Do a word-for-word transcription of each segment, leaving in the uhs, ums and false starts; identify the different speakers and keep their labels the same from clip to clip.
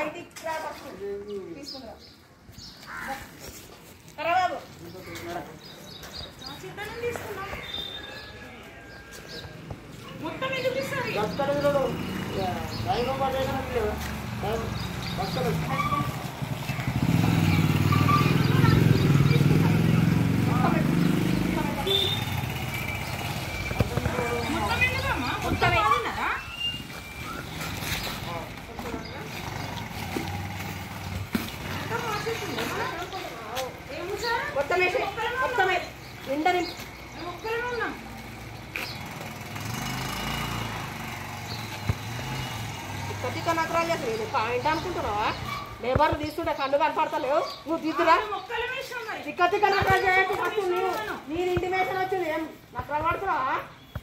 Speaker 1: Point అనుకుంటున్నావా? Labour తీసుకుంటే కళ్ళు కనపడతలేవు, నువ్వు దిద్దురా. తిక్క తిక్క నకరాలు చేయకు. ఫస్ట్ నేను ఇంటిమేషన్ వచ్చింది, ఏం నకరాలు పడుతున్నావా?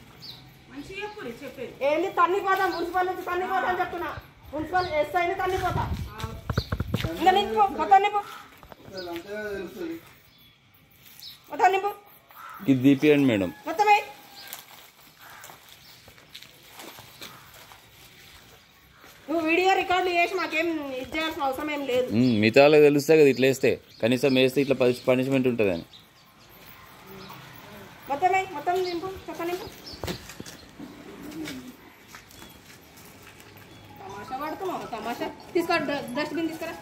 Speaker 1: ఏంది తన్నిపోతా, మున్సిపల్ నుంచి తన్నిపోతా అని చెప్తున్నా. మున్సిపల్ ఎస్ఐని తన్నిపోతా. ఇంకా నింపు మొత్తం నింపు మొత్తం నింపు
Speaker 2: దీపియండి మేడం.
Speaker 1: మొత్తమే నువ్వు వీడియో రికార్డులు చేసి మాకేం ఇది చేయాల్సిన అవసరం ఏం లేదు.
Speaker 2: మిగతా తెలుస్తాయి కదా ఇట్లా వేస్తే, కనీసం వేస్తే ఇట్లా పనిష్మెంట్ ఉంటుందని.
Speaker 1: మొత్తమే మొత్తం నింపు చక్క నింపు. తమాషా పడుతున్నావు తమాషా. తీసుకో డస్ట్బిన్ తీసుకురా.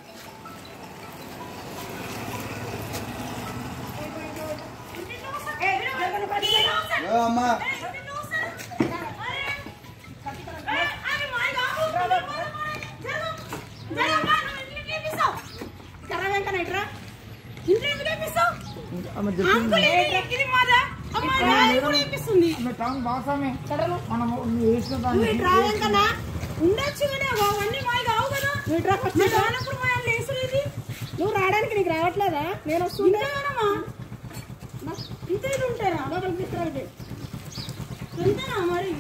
Speaker 1: నువ్వు రావడానికి నీకు రావట్లేదా? నేను వస్తుంటానా ఇంతేనా ఉంటారా? లోపలికి తీసుకురండి. ఇంతేనా మరి?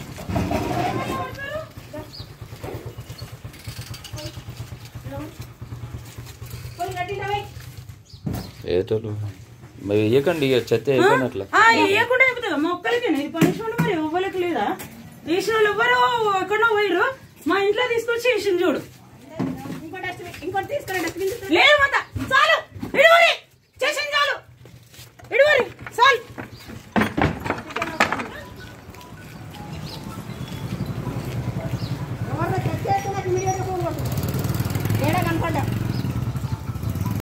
Speaker 2: ఏటోళ్ళు మరి వేయకండి, చెత్త వేయకండి అట్లా.
Speaker 3: వేయకుండా అయిపోతుందా మొక్కలకి? ఇది పనిష్మెంట్ మరి ఇవ్వలేక లేదా? వేసిన వాళ్ళు ఎవ్వరు ఎక్కడో పోయారు, మా ఇంట్లో తీసుకొచ్చి వేసింది చూడు.
Speaker 1: ఇంకోటి ఇంకోటి తీసుకురండి.
Speaker 3: లేదు చాలు.